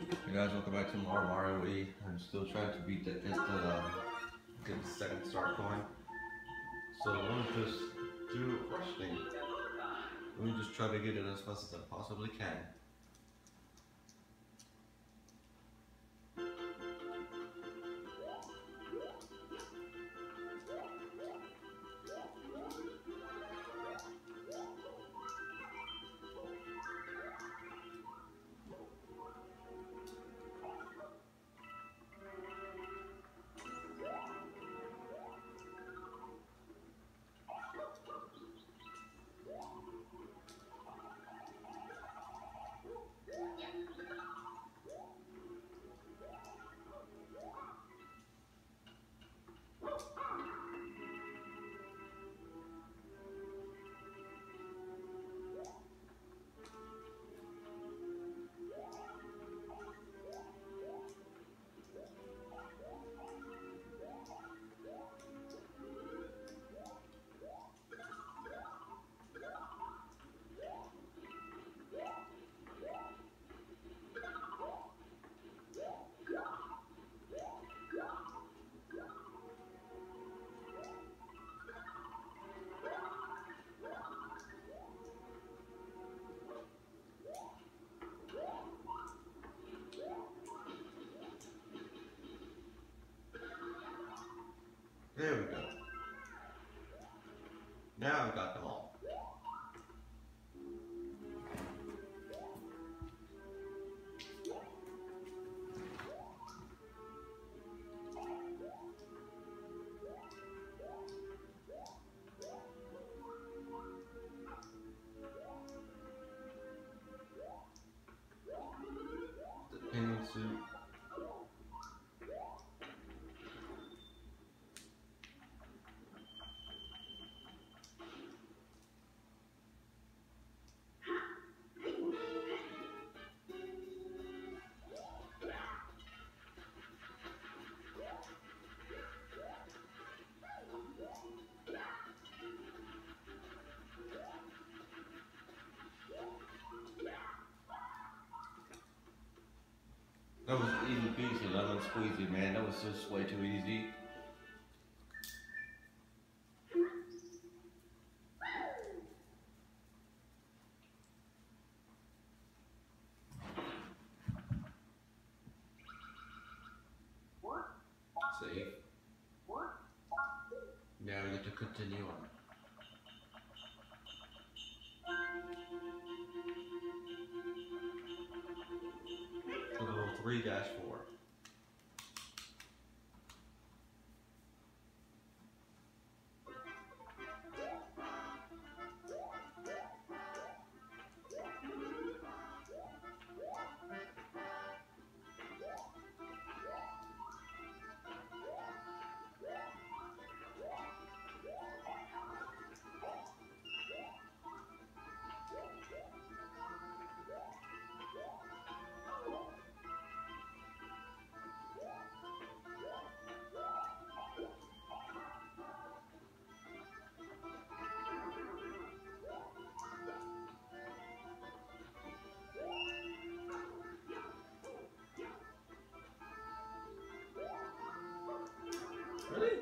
Hey guys, welcome back to more Mario Wii. I'm still trying to beat get the second start going. So let me just do a rush thing. Let me just try to get it as fast as I possibly can. There we go. Now I've got them all. The penguin suit. That was easy peasy, lemon squeezy, man. That was just way too easy. Save. Now we get to continue on. Level 3-4. Really?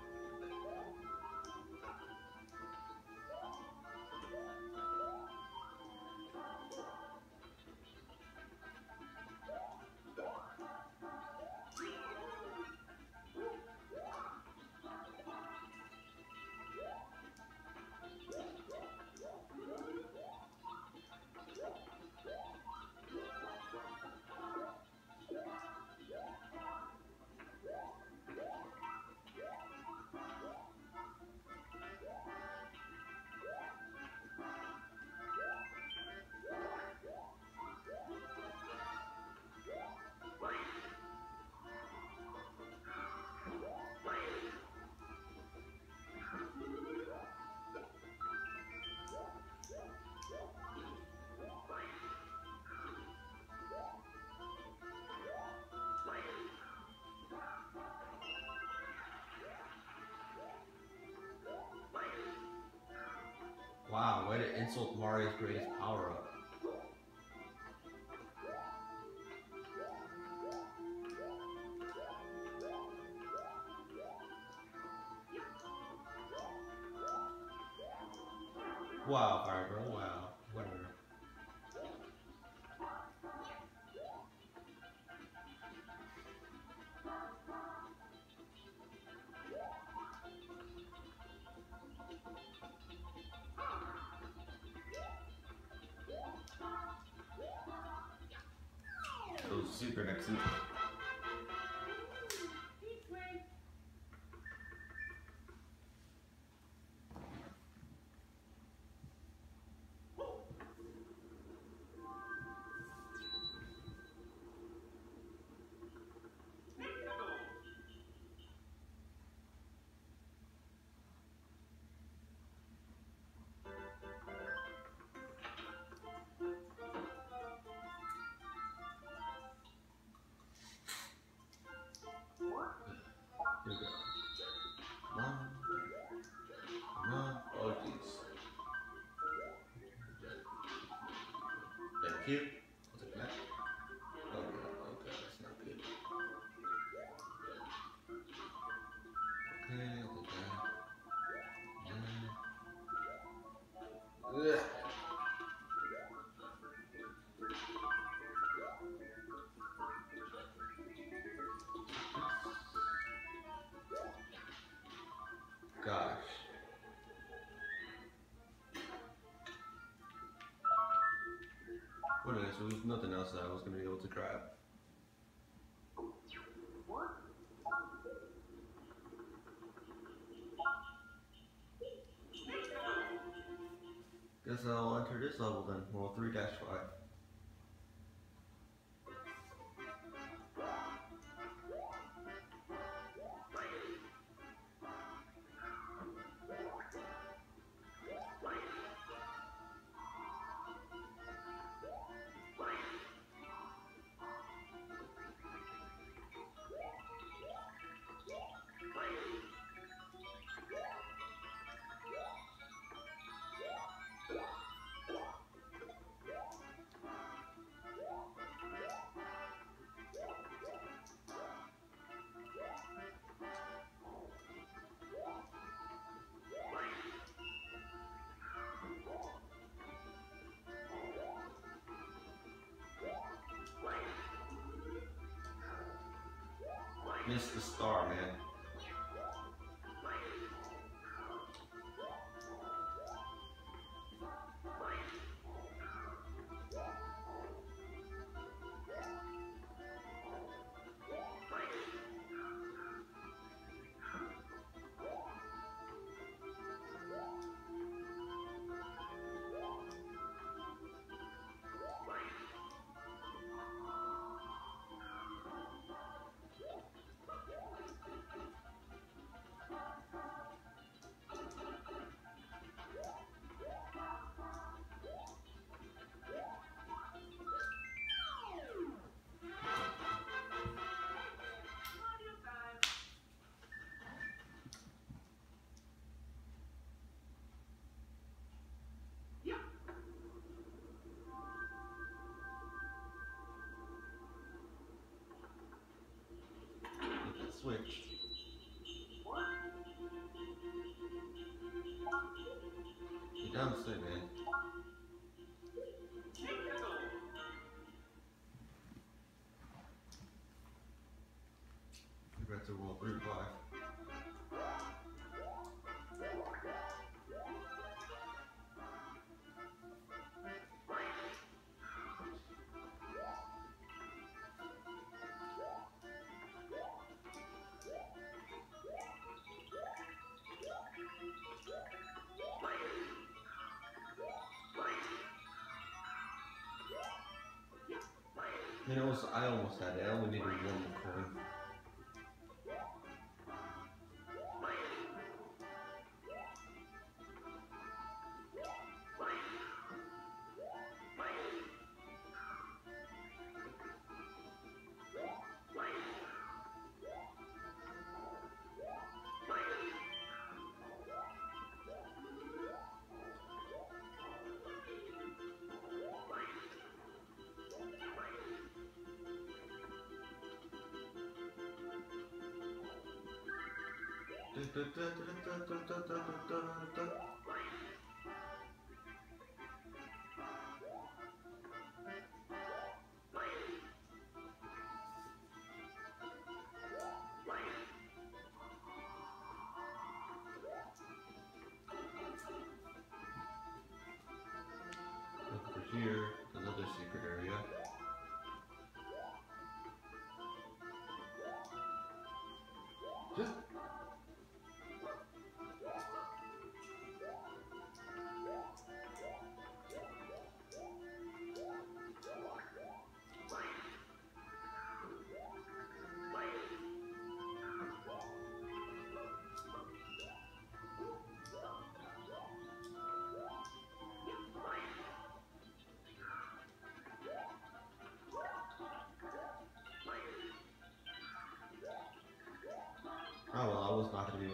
Wow, way to insult Mario's greatest power-up. Wow, fire bro, wow. Whatever. Those super Nexus. Here we go. One. Oh, jeez. Thank you. I'll take that. Oh, no. Okay, that's not good. Okay, I'll take that. Ugh. Gosh. What is this? There was nothing else that I was going to be able to grab. Guess I'll enter this level then. Well, 3-5. Missed the star, man. Switch. You're down to sit, man. We're back to roll 3-5. You know, I almost had it. I only needed one more coin.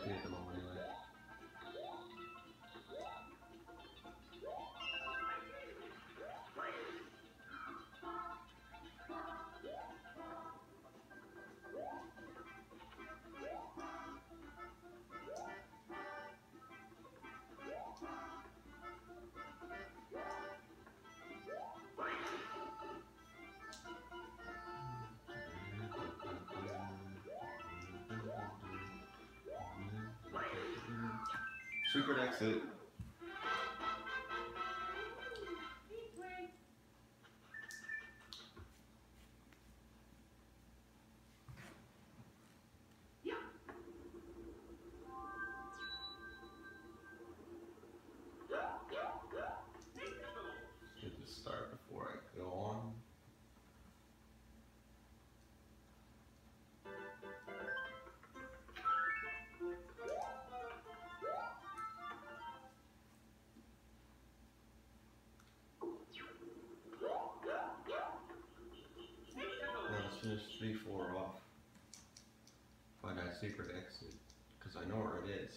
empty at the moment anyway. Secret exit. Get this start before I go on. Let's finish 3-4 off. Find that secret exit, because I know where it is.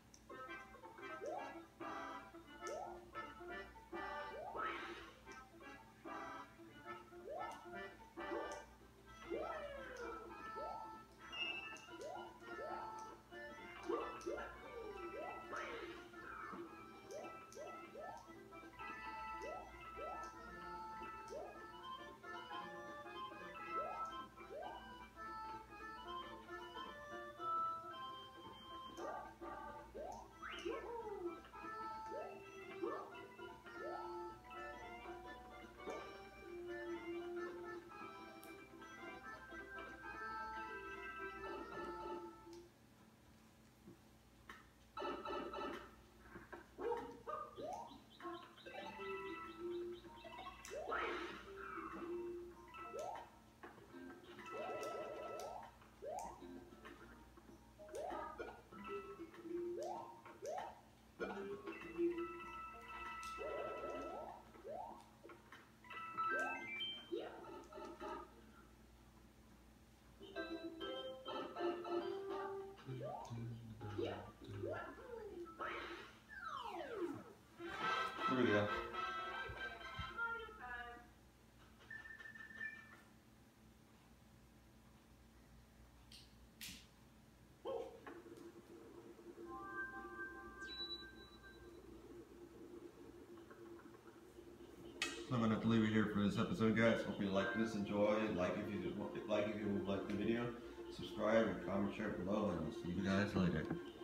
Here we go. I'm gonna have to leave it here for this episode, guys. Hope you like this, enjoy, like if you like the video, subscribe and comment, share below, and I'll see you guys later.